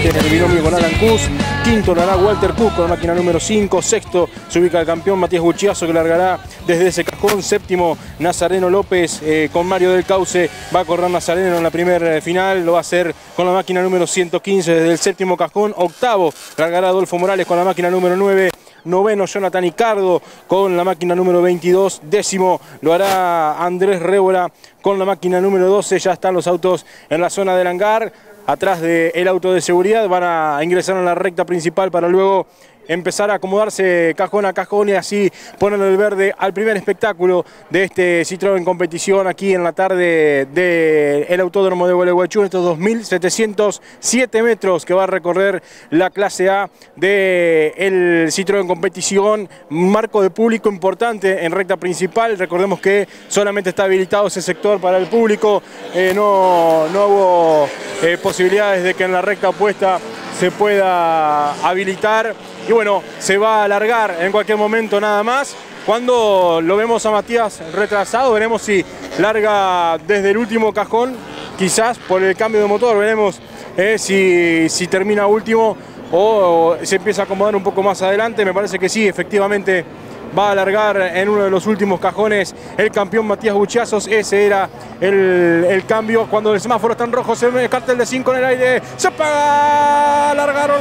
en el binomio con Alan Cus. Quinto lo hará Walter Cus con la máquina número 5. Sexto se ubica el campeón Matías Buchiazo, que largará desde ese cajón. Séptimo Nazareno López con Mario del Cauce. Va a correr Nazareno en la primera final. Lo va a hacer con la máquina número 115 desde el séptimo cajón. Octavo largará Adolfo Morales con la máquina número 9. Noveno Jonathan Icardo con la máquina número 22. Décimo lo hará Andrés Rébola con la máquina número 12. Ya están los autos en la zona del hangar. Atrás del auto de seguridad van a ingresar en la recta principal para luego empezar a acomodarse cajón a cajón y así ponerle el verde al primer espectáculo de este Citroën Competición aquí en la tarde del Autódromo de Gualeguaychú, en estos 2.707 metros que va a recorrer la clase A del Citroën Competición. Un marco de público importante en recta principal. Recordemos que solamente está habilitado ese sector para el público. No hubo posibilidades de que en la recta opuesta se pueda habilitar. Y bueno, se va a alargar en cualquier momento nada más. Cuando lo vemos a Matías retrasado, veremos si larga desde el último cajón, quizás por el cambio de motor. Veremos si termina último o se empieza a acomodar un poco más adelante. Me parece que sí, efectivamente va a alargar en uno de los últimos cajones el campeón Matías Buchiazos. Ese era el cambio. Cuando el semáforo está en rojo, se ve el cartel de 5 en el aire. Se apaga. Largaron.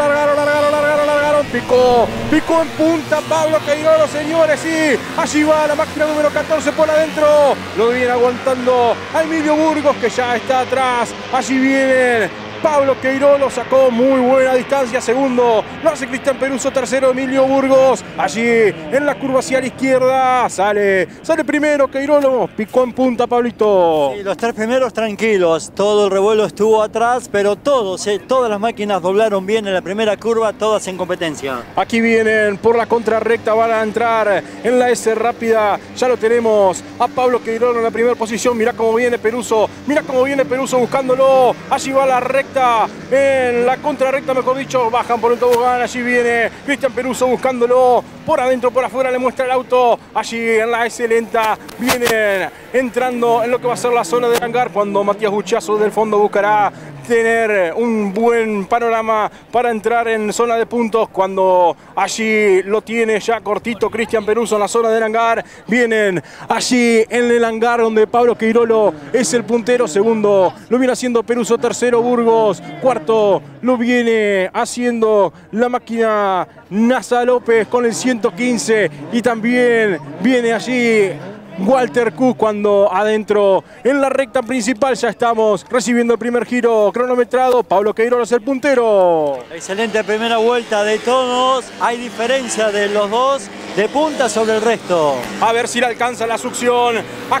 Picó en punta Pablo Queirolo, señores. Y allí va la máquina número 14 por adentro. Lo viene aguantando a Emilio Burgos, que ya está atrás. Allí viene Pablo Queirolo, sacó muy buena distancia. Segundo lo hace Cristian Peruso. Tercero Emilio Burgos. Allí en la curva hacia la izquierda sale primero Queirolo. Picó en punta Pablito. Sí, los tres primeros tranquilos. Todo el revuelo estuvo atrás, pero todas las máquinas doblaron bien en la primera curva, todas en competencia. Aquí vienen por la contrarrecta, van a entrar en la S rápida. Ya lo tenemos a Pablo Queirolo en la primera posición. Mirá cómo viene Peruso. Buscándolo. Allí va la recta. En la contrarrecta, mejor dicho, bajan por el tobogán. Allí viene Cristian Peruso buscándolo. Por adentro, por afuera le muestra el auto. Allí en la S lenta vienen entrando en lo que va a ser la zona del hangar, cuando Matías Buchiazo del fondo buscará tener un buen panorama para entrar en zona de puntos. Cuando allí lo tiene ya cortito Cristian Peruso en la zona del hangar. Vienen allí en el hangar donde Pablo Queirolo es el puntero. Segundo lo viene haciendo Peruso. Tercero Burgos. Cuarto lo viene haciendo la máquina Nasa López con el 115. Y también viene allí Walter Cus, cuando adentro en la recta principal ya estamos recibiendo el primer giro cronometrado. Pablo Queirolo es el puntero. Excelente primera vuelta de todos. Hay diferencia de los dos de punta sobre el resto. A ver si le alcanza la succión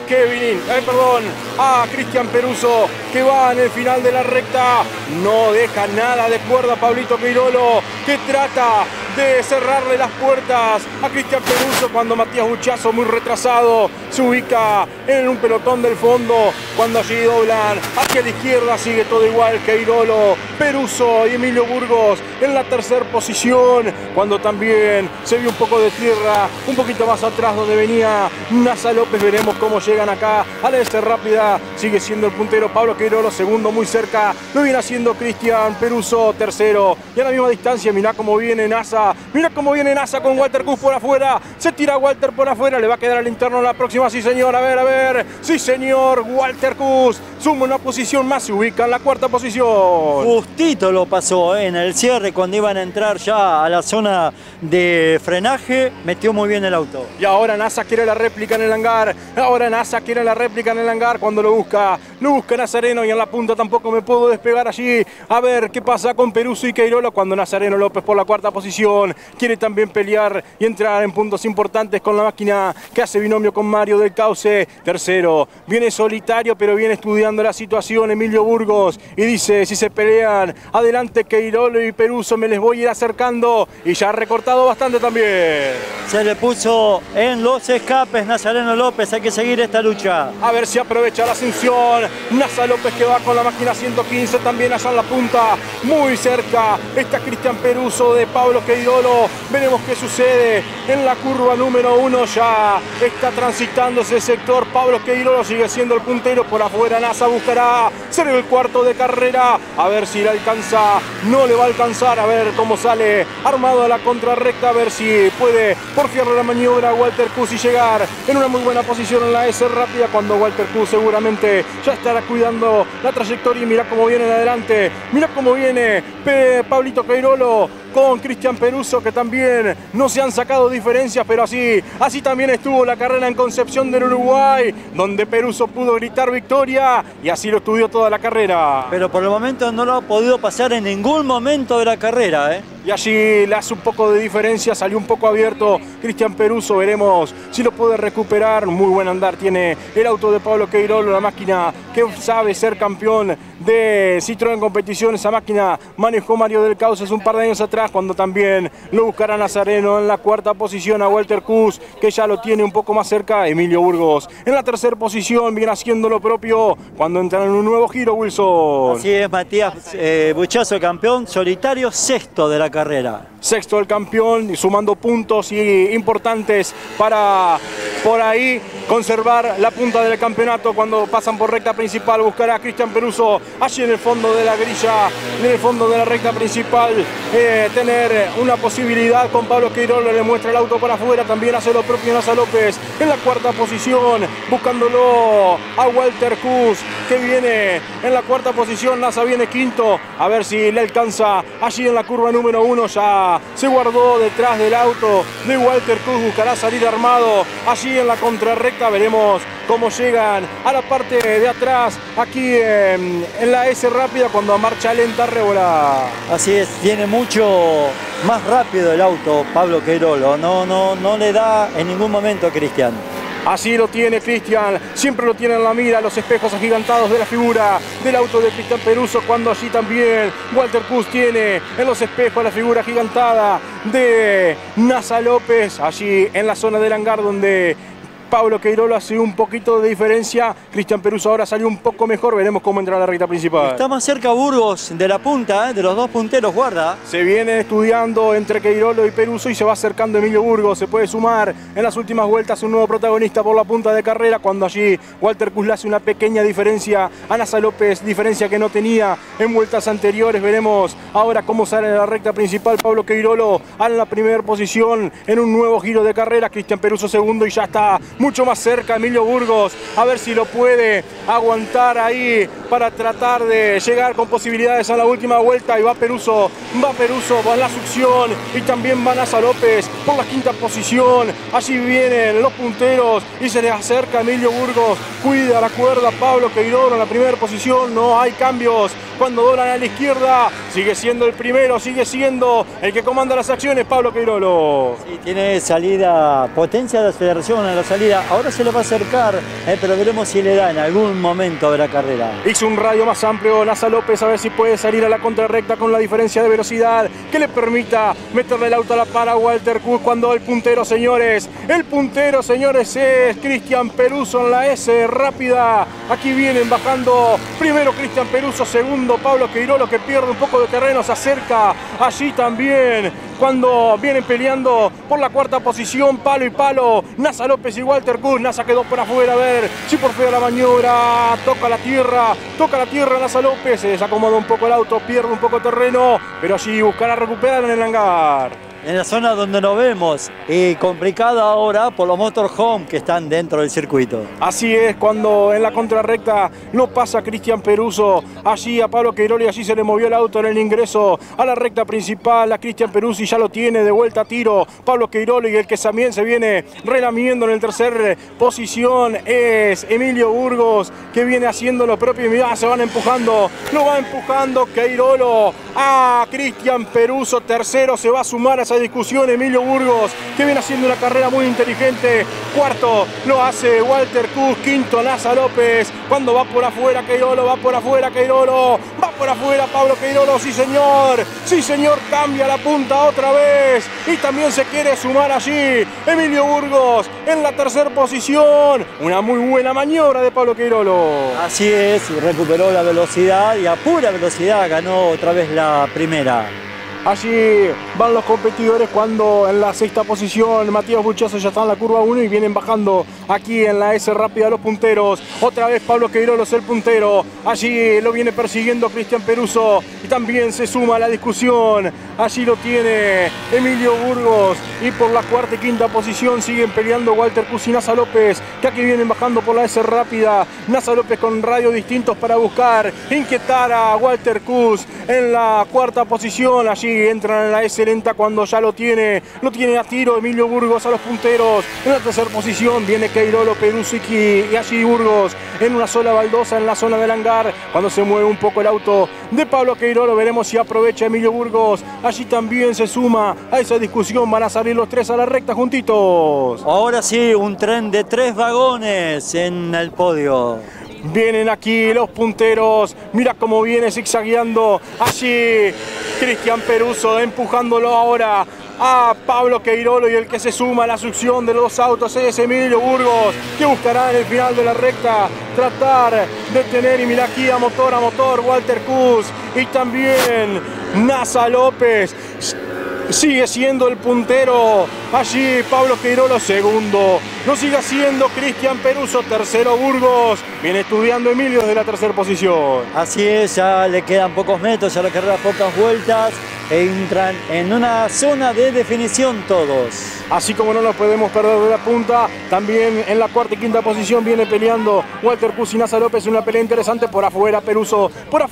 a Cristian Peruso, que va en el final de la recta. No deja nada de cuerda Pablito Queirolo, que trata de cerrarle las puertas a Cristian Peruso, cuando Matías Buchiazo, muy retrasado, se ubica en un pelotón del fondo. Cuando allí doblan hacia la izquierda, sigue todo igual. Queirolo, Peruso y Emilio Burgos en la tercera posición. Cuando también se vio un poco de tierra un poquito más atrás donde venía Nasa López. Veremos cómo llegan acá a la S rápida. Sigue siendo el puntero Pablo Queirolo. Segundo, muy cerca, lo viene haciendo Cristian Peruso. Tercero, y a la misma distancia, mirá cómo viene Nasa. Mirá cómo viene Nasa con Walter Cus por afuera. Se tira Walter por afuera. Le va a quedar al interno en la próxima. Sí, señor. A ver. Sí, señor. Walter Cus suma una posición más. Se ubica en la cuarta posición. Justito lo pasó en el cierre cuando iban a entrar ya a la zona de frenaje. Metió muy bien el auto. Y ahora Nasa quiere la réplica en el hangar. Cuando lo busca Nazareno, y en la punta tampoco me puedo despegar allí. A ver qué pasa con Peruso y Queirolo, cuando Nazareno López por la cuarta posición quiere también pelear y entrar en puntos importantes con la máquina que hace binomio con Mario del Cauce. Tercero, viene solitario, pero viene estudiando la situación Emilio Burgos, y dice: si se pelean adelante Queirolo y Peruso, me les voy a ir acercando. Y ya ha recortado bastante también. Se le puso en los escapes Nazareno López. Hay que seguir esta lucha. A ver si aprovecha la ascensión Nasa López que va con la máquina 115, también allá en la punta, muy cerca, está Cristian Peruso de Pablo Queirolo. Veremos qué sucede en la curva número 1, ya está transitando ese sector. Pablo Queirolo sigue siendo el puntero, por afuera Nasa buscará ser el cuarto de carrera, a ver si le alcanza, no le va a alcanzar, a ver cómo sale armado a la contrarrecta, a ver si puede porfiarle la maniobra a Walter Kuss y llegar en una muy buena posición en la S rápida, cuando Walter Kuss seguramente ya estará cuidando la trayectoria. Y mira cómo viene en adelante, mira cómo viene Pablito Queirolo con Cristian Peruso, que también no se han sacado diferencias, pero así también estuvo la carrera en Concepción del Uruguay, donde Peruso pudo gritar victoria y así lo estudió toda la carrera. Pero por el momento no lo ha podido pasar en ningún momento de la carrera, Y allí le hace un poco de diferencia, salió un poco abierto Cristian Peruso, veremos si lo puede recuperar. Muy buen andar tiene el auto de Pablo Queirolo, la máquina que sabe ser campeón de Citroën Competición. Esa máquina manejó Mario del Cauce hace un par de años atrás, cuando también lo buscará Nazareno. En la cuarta posición a Walter Kuss, que ya lo tiene un poco más cerca, Emilio Burgos. En la tercera posición viene haciendo lo propio cuando entran en un nuevo giro, Wilson. Así es, Matías Buchazo, campeón solitario, sexto de la carrera. Sexto el campeón, y sumando puntos importantes para por ahí conservar la punta del campeonato. Cuando pasan por recta principal buscará a Cristian Peruso allí en el fondo de la grilla, en el fondo de la recta principal, tener una posibilidad con Pablo Queirolo. Le muestra el auto para afuera, también hace lo propio Nasa López en la cuarta posición, buscándolo a Walter Kuss, que viene en la cuarta posición. Nasa viene quinto, a ver si le alcanza allí en la curva número 1. Ya se guardó detrás del auto de Walter Kuss, buscará salir armado allí en la contrarrecta. Veremos cómo llegan a la parte de atrás aquí en la S rápida, cuando a marcha lenta revola. Así es, tiene mucho más rápido el auto Pablo Queirolo, no le da en ningún momento a Cristian. Así lo tiene Cristian, siempre lo tiene en la mira, los espejos agigantados de la figura del auto de Cristian Peruso, cuando allí también Walter Kuss tiene en los espejos la figura agigantada de Nasa López, allí en la zona del hangar donde Pablo Queirolo hace un poquito de diferencia. Cristian Peruso ahora salió un poco mejor, veremos cómo entra a la recta principal. Está más cerca Burgos de la punta, de los dos punteros, guarda. Se viene estudiando entre Queirolo y Peruso y se va acercando Emilio Burgos. Se puede sumar en las últimas vueltas un nuevo protagonista por la punta de carrera, cuando allí Walter Kuss le hace una pequeña diferencia a Nasa López, diferencia que no tenía en vueltas anteriores. Veremos ahora cómo sale la recta principal Pablo Queirolo en la primera posición en un nuevo giro de carrera. Cristian Peruso segundo y ya está mucho más cerca Emilio Burgos, a ver si lo puede aguantar ahí para tratar de llegar con posibilidades a la última vuelta. Y va Peruso va en la succión, y también va Nasa López por la quinta posición. Allí vienen los punteros y se le acerca Emilio Burgos, cuida la cuerda Pablo Queirolo en la primera posición. No hay cambios cuando doblan a la izquierda, sigue siendo el primero, sigue siendo el que comanda las acciones Pablo Queirolo. Sí, tiene salida, potencia de aceleración en la salida. Ahora se le va a acercar, pero veremos si le da en algún momento de la carrera. Hizo un radio más amplio Nasa López, a ver si puede salir a la contrarrecta con la diferencia de velocidad que le permita meterle el auto a la par a Walter Kuss, cuando el puntero, señores, es Cristian Peruso en la S rápida. Aquí vienen bajando primero Cristian Peruso, segundo Pablo Queirolo, que pierde un poco de terreno, se acerca allí también cuando vienen peleando por la cuarta posición, palo y palo, Nasa López y Walter Kuss. Nasa quedó por afuera, a ver si por fea la maniobra, toca la tierra Nasa López, se desacomoda un poco el auto, pierde un poco de terreno, pero allí buscará recuperar en el hangar. En la zona donde nos vemos, y complicada ahora por los motorhome que están dentro del circuito. Así es, cuando en la contrarrecta no pasa Cristian Peruso, allí a Pablo Queirolo, y allí se le movió el auto en el ingreso a la recta principal a Cristian Peruso, y ya lo tiene de vuelta a tiro Pablo Queirolo, y el que también se viene relamiendo en el tercer posición es Emilio Burgos, que viene haciendo lo propio. Y mirá, se van empujando, lo va empujando Queirolo a Cristian Peruso, tercero, se va a sumar a esa esa discusión Emilio Burgos, que viene haciendo una carrera muy inteligente. Cuarto lo hace Walter Kuss, quinto Nasa López. Cuando va por afuera Queirolo, va por afuera Queirolo, va por afuera Pablo Queirolo, sí señor, cambia la punta otra vez y también se quiere sumar allí Emilio Burgos en la tercera posición. Una muy buena maniobra de Pablo Queirolo. Así es, recuperó la velocidad y a pura velocidad ganó otra vez la primera. Allí van los competidores cuando en la sexta posición Matías Buchiazo ya está en la curva 1 y vienen bajando aquí en la S rápida los punteros. Otra vez Pablo Queirolo es el puntero. Allí lo viene persiguiendo Cristian Peruso y también se suma a la discusión. Allí lo tiene Emilio Burgos y por la cuarta y quinta posición siguen peleando Walter Kuss y Nasa López, que aquí vienen bajando por la S rápida. Nasa López con radios distintos para buscar inquietar a Walter Kuss en la cuarta posición. Allí entran en la S lenta cuando ya lo tiene a tiro Emilio Burgos a los punteros. En la tercera posición viene Queirolo, Peruso y allí Burgos en una sola baldosa en la zona del hangar. Cuando se mueve un poco el auto de Pablo Queirolo, veremos si aprovecha Emilio Burgos. Allí también se suma a esa discusión, van a salir los tres a la recta juntitos. Ahora sí, un tren de 3 vagones en el podio. Vienen aquí los punteros, mira cómo viene zigzagueando allí Cristian Peruso, empujándolo ahora a Pablo Queirolo, y el que se suma a la succión de los dos autos es Emilio Burgos, que buscará en el final de la recta tratar de tener, y mira aquí a motor Walter Kuss y también Nasa López. Sigue siendo el puntero allí Pablo Queirolo, segundo lo sigue haciendo Cristian Peruso, tercero Burgos, viene estudiando Emilio desde la tercera posición. Así es, ya le quedan pocos metros a la carrera, pocas vueltas e entran en una zona de definición todos. Así como no nos podemos perder de la punta, también en la cuarta y quinta posición viene peleando Walter Kuss y Nasa López, una pelea interesante. Por afuera Peruso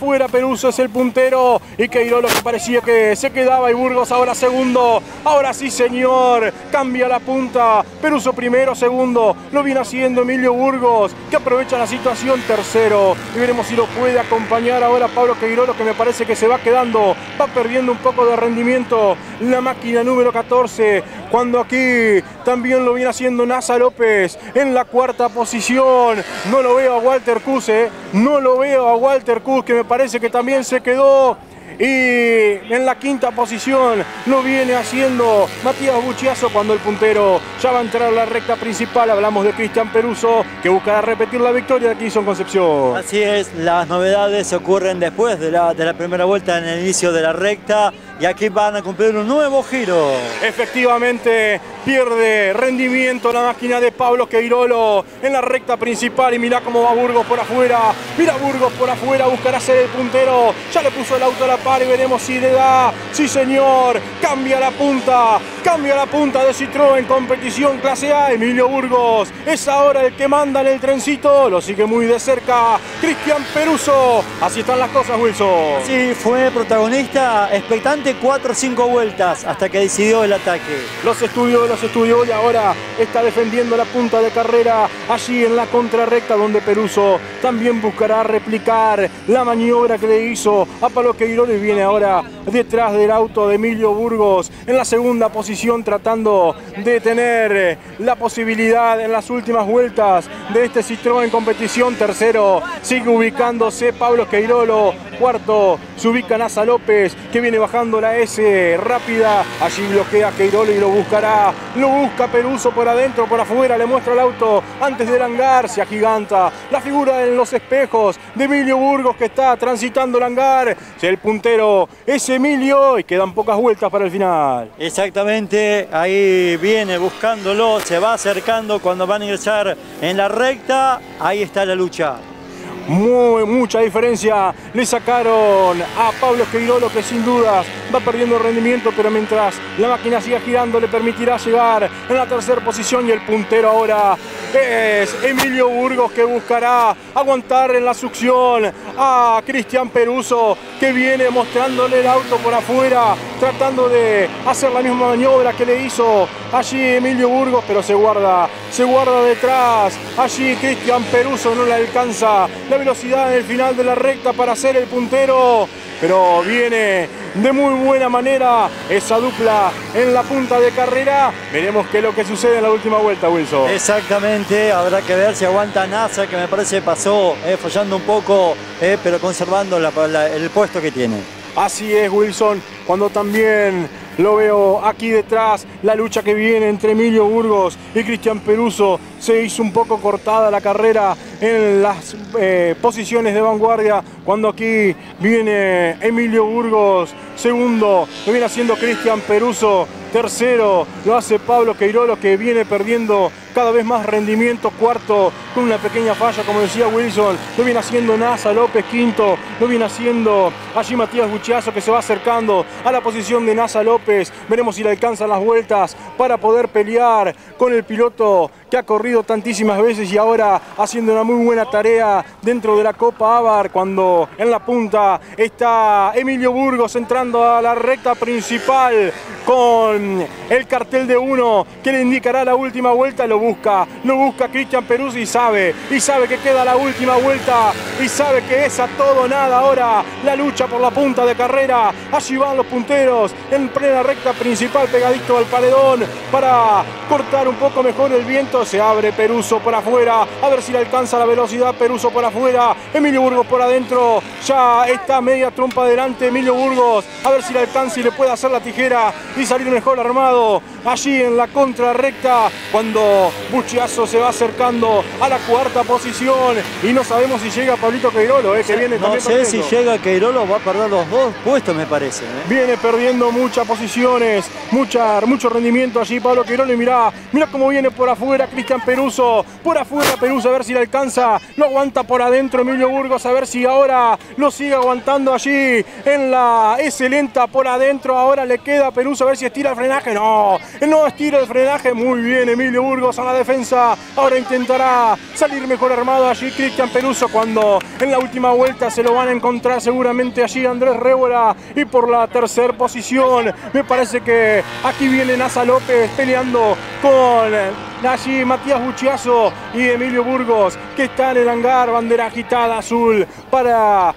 es el puntero y Queirolo, que parecía que se quedaba, y Burgos ahora segundo. Ahora sí señor, cambia la punta, Peruso primero, segundo lo viene haciendo Emilio Burgos, que aprovecha la situación, tercero, y veremos si lo puede acompañar ahora Pablo Queirolo, que me parece que se va quedando, va perdiendo un poco de rendimiento la máquina número 14, cuando aquí también lo viene haciendo Nasa López en la cuarta posición. No lo veo a Walter Kuss, que me parece que también se quedó. Y en la quinta posición lo viene haciendo Matías Buchiazo, cuando el puntero ya va a entrar a la recta principal. Hablamos de Cristian Peruso, que buscará repetir la victoria de Clinton Concepción. Así es, las novedades ocurren después de la primera vuelta, en el inicio de la recta, y aquí van a cumplir un nuevo giro. Efectivamente, pierde rendimiento la máquina de Pablo Queirolo en la recta principal, y mirá cómo va Burgos por afuera. Mira Burgos por afuera, buscará ser el puntero. Ya le puso el auto a la par y veremos si le da. Sí señor, cambia la punta de Citroën en competición clase A. Emilio Burgos es ahora el que manda en el trencito, lo sigue muy de cerca Cristian Peruso. Así están las cosas, Wilson. Sí, fue protagonista expectante 4 o 5 vueltas hasta que decidió el ataque. Los estudió y ahora está defendiendo la punta de carrera allí en la contrarrecta, donde Peruso también buscará replicar la maniobra que le hizo a Pablo Queirolo, y viene ahora detrás del auto de Emilio Burgos en la segunda posición, tratando de tener la posibilidad en las últimas vueltas de este Citroën en competición. Tercero sigue ubicándose Pablo Queirolo, cuarto se ubica Nasa López, que viene bajando la S rápida. Allí bloquea Queirolo y lo busca Peruso por adentro, por afuera, le muestra el auto antes del hangar. Se agiganta la figura en los espejos de Emilio Burgos, que está transitando el hangar. El puntero es Emilio y quedan pocas vueltas para el final. Exactamente, ahí viene buscándolo, se va acercando cuando van a ingresar en la recta. Ahí está la lucha. Mucha diferencia le sacaron a Pablo Queirolo, que sin dudas va perdiendo rendimiento, pero mientras la máquina siga girando le permitirá llegar en la tercera posición, y el puntero ahora es Emilio Burgos, que buscará aguantar en la succión a Cristian Peruso, que viene mostrándole el auto por afuera, tratando de hacer la misma maniobra que le hizo allí Emilio Burgos, pero se guarda detrás. Allí Cristian Peruso no le alcanza la velocidad en el final de la recta para ser el puntero. pero viene de muy buena manera esa dupla en la punta de carrera. Veremos qué es lo que sucede en la última vuelta, Wilson. Exactamente, habrá que ver si aguanta NASA, que me parece pasó fallando un poco, pero conservando el puesto que tiene. Así es, Wilson, cuando también lo veo aquí detrás, la lucha que viene entre Emilio Burgos y Cristian Peruzzo. Se hizo un poco cortada la carrera en las posiciones de vanguardia, cuando aquí viene Emilio Burgos segundo, lo viene haciendo Cristian Peruzzo tercero, lo hace Pablo Queirolo, que viene perdiendo cada vez más rendimiento, cuarto con una pequeña falla, como decía Wilson, lo viene haciendo Nasa López, quinto, lo viene haciendo allí Matías Buchiazo, que se va acercando a la posición de Nasa López. Veremos si le alcanzan las vueltas para poder pelear con el piloto que ha corrido tantísimas veces y ahora haciendo una muy buena tarea dentro de la Copa Abarth, cuando en la punta está Emilio Burgos entrando a la recta principal con el cartel de 1 que le indicará la última vuelta. Lo busca Cristian Peruzzo y sabe que queda la última vuelta y sabe que es a todo o nada ahora la lucha por la punta de carrera. Allí van los punteros en plena recta principal, pegadito al paredón para cortar un poco mejor el viento. Se abre Peruzzo por afuera, a ver si le alcanza la velocidad. Peruzzo por afuera, Emilio Burgos por adentro, ya está media trompa adelante Emilio Burgos, a ver si le alcanza y le puede hacer la tijera y salir mejor armado allí en la contrarrecta, cuando Buchiazo se va acercando a la cuarta posición y no sabemos si llega Pablito Queirolo, que viene no también sé perdiendo. si llega Queirolo, va a perder los dos puestos, me parece. Viene perdiendo muchas posiciones, mucho rendimiento allí Pablo Queirolo, y mirá cómo viene por afuera Cristian Peruzzo, por afuera Peruzzo, a ver si le alcanza, lo aguanta por adentro Emilio Burgos, a ver si ahora lo sigue aguantando allí en la S lenta por adentro. Ahora le queda a Peruzzo, a ver si estira el frenaje. No estira el frenaje. Muy bien Emilio Burgos a la defensa, ahora intentará salir mejor armado allí Cristian Peruzzo, cuando en la última vuelta se lo van a encontrar seguramente allí Andrés Révola. Y por la tercera posición me parece que aquí viene Nasa López peleando con allí Matías Buchiazo y Emilio Burgos, que está en el hangar, bandera agitada azul para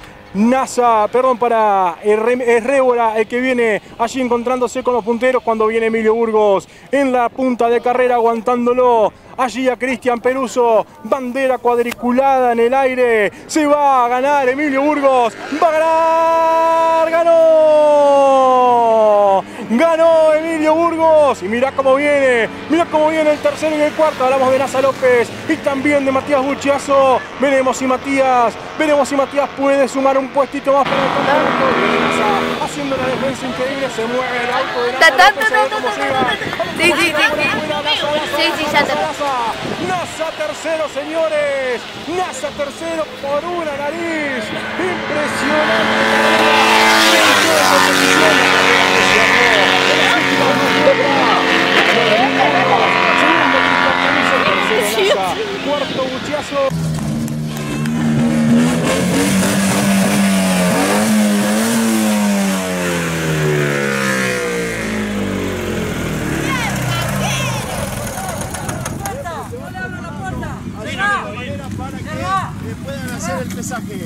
para Révola, el que viene allí encontrándose con los punteros, cuando viene Emilio Burgos en la punta de carrera aguantándolo allí a Cristian Peruzzo. Bandera cuadriculada en el aire, se va a ganar Emilio Burgos, va a ganar, ganó Emilio Burgos. Y mirá cómo viene el tercero y el cuarto. Hablamos de Nasa López y también de Matías Buchiazo. Veremos si Matías puede sumar un puestito más para el campeonato. Nasa haciendo la defensa increíble, se mueve el auto de Nasa López, a ver cómo llega. Nasa tercero, señores, Nasa tercero por una nariz, impresionante. Cuarto Buchiazo. Para que puedan hacer el pesaje.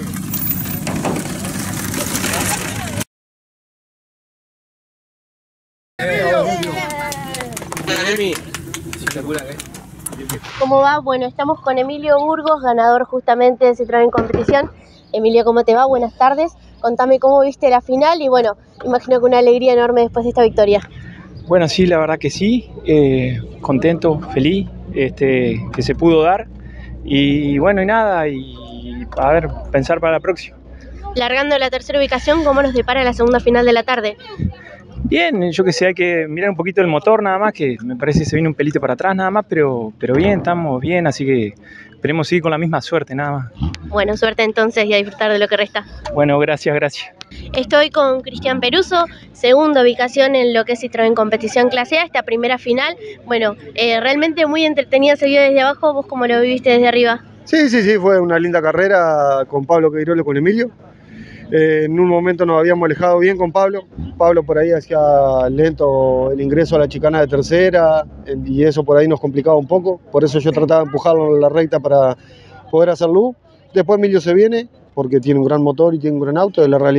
¿Cómo va? Bueno, estamos con Emilio Burgos, ganador justamente de Citroën Competición. Emilio, ¿cómo te va? Buenas tardes. Contame cómo viste la final y bueno, imagino que una alegría enorme después de esta victoria. Bueno, sí, la verdad que sí, contento, feliz, que se pudo dar y bueno, y nada, y a ver, pensar para la próxima. Largando la tercera ubicación, ¿cómo nos depara la segunda final de la tarde? Bien, yo que sé, hay que mirar un poquito el motor nada más, que me parece que se viene un pelito para atrás nada más, pero bien, estamos bien, así que esperemos seguir con la misma suerte nada más. Bueno, suerte entonces y a disfrutar de lo que resta. Bueno, gracias. Estoy con Cristian Peruzzo, segunda ubicación en lo que es Citroën Competición Clase A, esta primera final. Bueno, realmente muy entretenida, se vio desde abajo, ¿vos cómo lo viviste desde arriba? Sí, fue una linda carrera con Pablo Queirolo y con Emilio. En un momento nos habíamos alejado bien con Pablo. Pablo por ahí hacía lento el ingreso a la chicana de tercera y eso por ahí nos complicaba un poco. Por eso yo trataba de empujarlo en la recta para poder hacer luz. Después Emilio se viene porque tiene un gran motor y tiene un gran auto, es la realidad.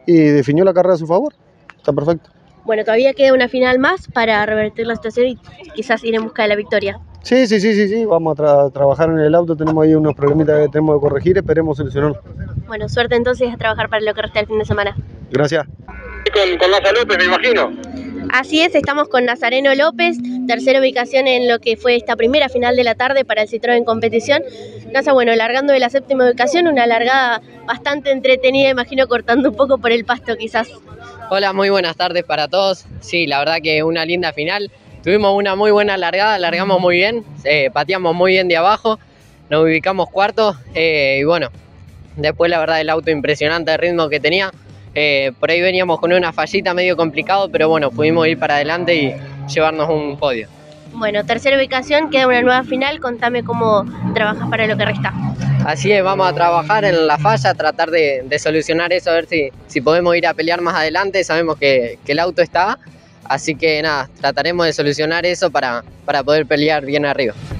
y definió la carrera a su favor. Está perfecto. Bueno, todavía queda una final más para revertir la situación y quizás ir en busca de la victoria. Sí, vamos a trabajar en el auto, tenemos ahí unos problemitas que tenemos que corregir, esperemos solucionarlo. Bueno, suerte entonces a trabajar para lo que resta del fin de semana. Gracias. Con Nazareno López, me imagino. Así es, estamos con Nazareno López, tercera ubicación en lo que fue esta primera final de la tarde para el Citroën Competición. Nasa, bueno, largando de la séptima ubicación, una largada bastante entretenida, imagino cortando un poco por el pasto quizás. Hola, muy buenas tardes para todos. Sí, la verdad que una linda final. Tuvimos una muy buena largada, largamos muy bien, pateamos muy bien de abajo, nos ubicamos cuarto y bueno, después la verdad el auto impresionante el ritmo que tenía. Por ahí veníamos con una fallita medio complicado, pero bueno, pudimos ir para adelante y llevarnos un podio. Bueno, tercera ubicación, queda una nueva final, contame cómo trabajas para lo que resta. Así es, vamos a trabajar en la falla, tratar de solucionar eso, a ver si podemos ir a pelear más adelante. Sabemos que el auto está, así que nada, trataremos de solucionar eso para poder pelear bien arriba.